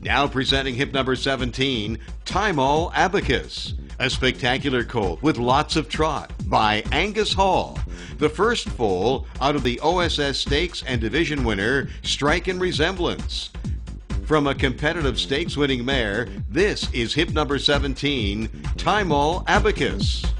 Now presenting hip number 17, Tymol Abacus, a spectacular colt with lots of trot by Angus Hall, the first foal out of the OSS Stakes and division winner Strike and Resemblance. From a competitive stakes winning mare, this is hip number 17, Tymol Abacus.